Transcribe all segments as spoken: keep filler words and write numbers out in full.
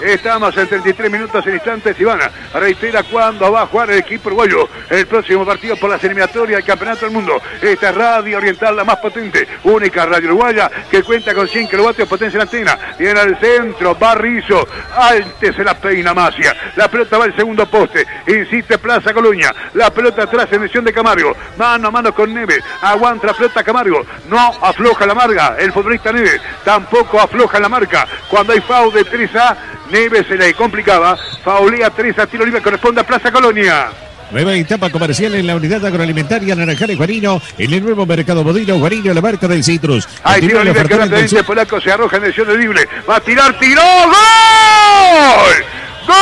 Estamos en treinta y tres minutos en instantes y van a reitera cuándo va a jugar el equipo uruguayo el próximo partido por las eliminatorias del Campeonato del Mundo. Esta es Radio Oriental, la más potente, única radio uruguaya que cuenta con cien kilovatios de potencia en antena. Viene al centro, Barrizo, antes se la peina Macia. La pelota va al segundo poste, insiste Plaza Colonia. La pelota atrás en dirección de Camargo. Mano a mano con Neves, aguanta la pelota Camargo. No afloja la marca, el futbolista Neves tampoco afloja la marca. Cuando hay foul de Teresa, Neves se le complicaba. Faulea Teresa, tiro libre, corresponde a Plaza Colonia. Nueva etapa comercial en la unidad agroalimentaria Naranjal y Guarino, en el nuevo mercado Bodino, Guarino, la marca del Citrus. Hay tiro libre que rápidamente Polaco se arroja en dirección de libre. Va a tirar, tiró, ¡gol! ¡Gol!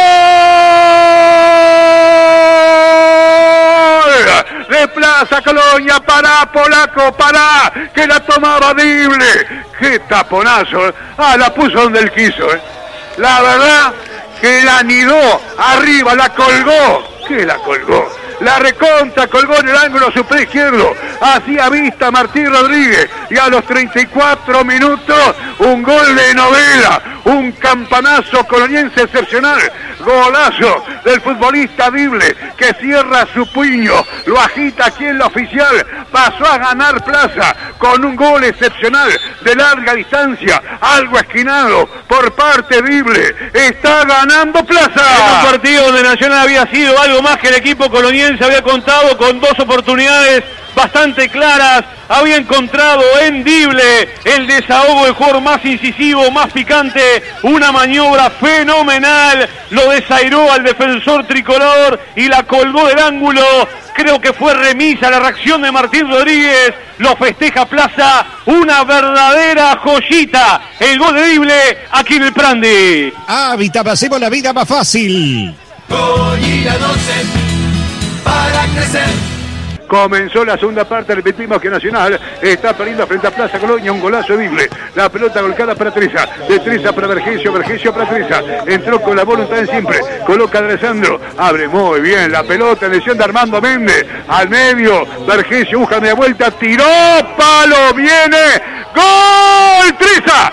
De Plaza Colonia, para Polaco, para, que la tomaba Dible. ¡Qué taponazo! Ah, la puso donde él quiso, eh. La verdad que la anidó arriba, la colgó. ¿Qué la colgó? La recontra colgó en el ángulo superior izquierdo. Hacía vista Martín Rodríguez. Y a los treinta y cuatro minutos, un gol de novela. Un campanazo coloniense excepcional. Golazo del futbolista Dible, que cierra su puño. Lo agita aquí en la oficial. Pasó a ganar Plaza con un gol excepcional de larga distancia. Algo esquinado por parte de Dible. Está ganando Plaza. En un partido donde Nacional había sido algo más que el equipo coloniense. Había contado con dos oportunidades bastante claras, había encontrado en Dible el desahogo del jugador más incisivo, más picante, una maniobra fenomenal, lo desairó al defensor tricolor y la colgó del ángulo. Creo que fue remisa la reacción de Martín Rodríguez, lo festeja Plaza, una verdadera joyita, el gol de Dible aquí en el Prandi. Hábitat, hacemos la vida más fácil. Goya doce. Para crecer. Comenzó la segunda parte, repetimos que Nacional está perdiendo frente a Plaza Colonia, un golazo de Dible. La pelota volcada para Teresa, de Teresa para Vergesio, Vergesio para Teresa. Entró con la voluntad de siempre, coloca a Alessandro, abre muy bien la pelota en dirección de Armando Méndez. Al medio, Vergesio busca media vuelta, tiró, palo, viene, gol, Teresa,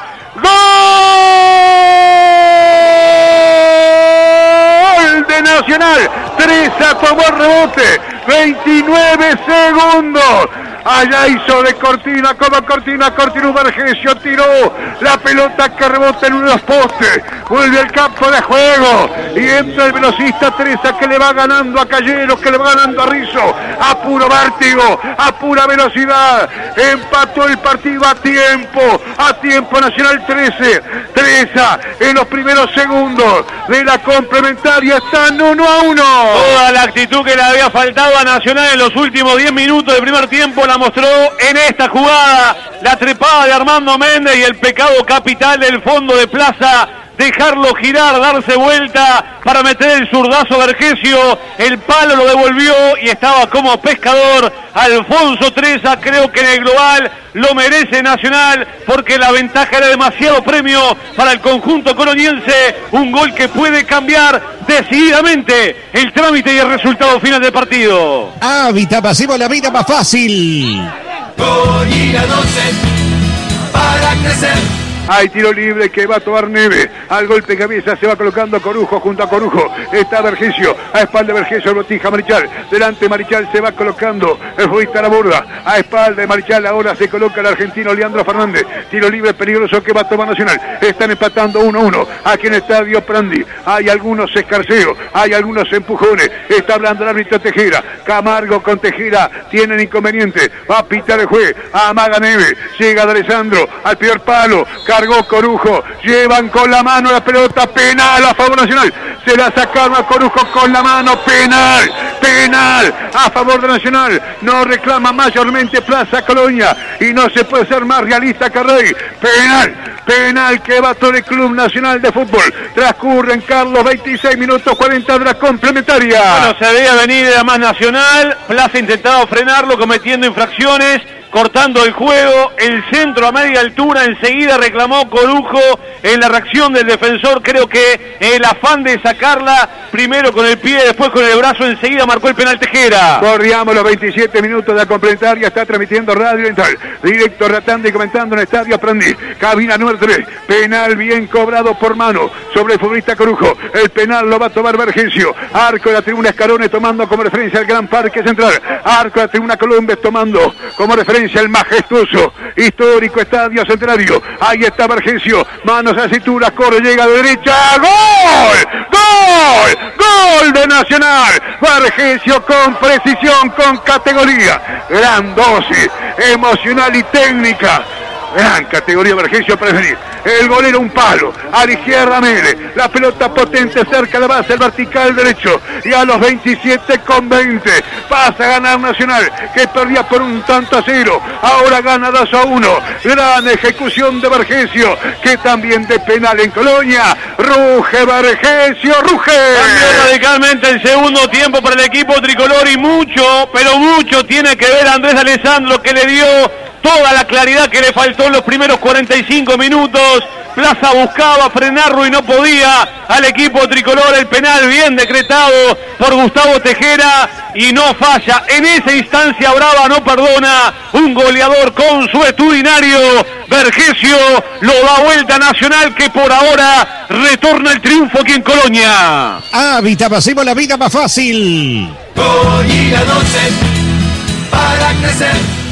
gol de Nacional. Teresa tomó el rebote, veintinueve segundos. Allá hizo de Cortina, como Cortina, Cortina Vergesio tiró la pelota que rebota en uno de los postes, vuelve al campo de juego y entra el velocista Teresa, que le va ganando a Calleros, que le va ganando a Rizzo, a puro vértigo, a pura velocidad. Empató el partido a tiempo, a tiempo Nacional trece. Teresa en los primeros segundos de la complementaria están uno a uno. Toda la actitud que le había faltado a Nacional en los últimos diez minutos del primer tiempo la mostró en esta jugada, la trepada de Armando Méndez y el pecado capital del fondo de Plaza, dejarlo girar, darse vuelta para meter el zurdazo Vergesio, el palo lo devolvió y estaba como pescador Alfonso Teresa. Creo que en el global lo merece Nacional porque la ventaja era demasiado premio para el conjunto coloniense, un gol que puede cambiar decididamente el trámite y el resultado final del partido. Hábitat, hacemos la vida más fácil. Goya doce. Para crecer. Hay tiro libre que va a tomar Neves. Al golpe de cabeza se va colocando Corujo junto a Corujo. Está Vergesio. A espalda de Vergesio, el botija Marichal. Delante Marichal se va colocando el futbolista a la borda. A espalda de Marichal ahora se coloca el argentino Leandro Fernández. Tiro libre peligroso que va a tomar Nacional. Están empatando uno a uno. Aquí en el estadio Prandi. Hay algunos escarceos. Hay algunos empujones. Está hablando el árbitro Tejera. Camargo con Tejera tienen inconveniente. Va a pitar el juez. Amaga Neves. Llega de Alessandro al peor palo. Cargó Corujo, llevan con la mano la pelota, penal a favor Nacional, se la sacaron a Corujo con la mano, penal, penal a favor de Nacional, no reclama mayormente Plaza Colonia y no se puede ser más realista que Rey, penal, penal que va todo el Club Nacional de Fútbol. Transcurren, Carlos, veintiséis minutos cuarenta de la complementaria. Bueno, se veía venir a más Nacional, Plaza intentaba frenarlo cometiendo infracciones, cortando el juego, el centro a media altura, enseguida reclamó Corujo en la reacción del defensor. Creo que el afán de sacarla primero con el pie, después con el brazo, enseguida marcó el penal Tejera. Corríamos los veintisiete minutos de la complementaria, está transmitiendo Radio Oriental, directo ratando y comentando en el Estadio Aprendí, cabina número tres, penal bien cobrado por mano sobre el futbolista Corujo, el penal lo va a tomar Vergencio, arco de la tribuna Escarones tomando como referencia el Gran Parque Central, arco de la tribuna Colombia tomando como referencia el majestuoso, histórico Estadio Centenario, ahí está Vergencio, manos a la cintura, corre, llega de derecha, ¡gol! ¡Gol! ¡Gol de Nacional! Vergencio con precisión, con categoría, gran dosis emocional y técnica. Gran categoría Vergencio para definir. El golero un palo. A la izquierda Mele. La pelota potente cerca de la base, el vertical derecho. Y a los veintisiete con veinte. Pasa a ganar Nacional, que perdía por un tanto a cero. Ahora gana dos a uno. Gran ejecución de Vergencio, que también de penal en Colonia. Ruge Vergencio, ruge. Cambió radicalmente el segundo tiempo para el equipo tricolor y mucho, pero mucho tiene que ver Andrés Alessandro, que le dio toda la claridad que le faltó en los primeros cuarenta y cinco minutos. Plaza buscaba frenarlo y no podía. Al equipo tricolor el penal bien decretado por Gustavo Tejera y no falla. En esa instancia brava no perdona. Un goleador consuetudinario. Vergesio lo da vuelta Nacional, que por ahora retorna el triunfo aquí en Colonia. Hábitat, pasemos la vida más fácil. Colina doce para crecer.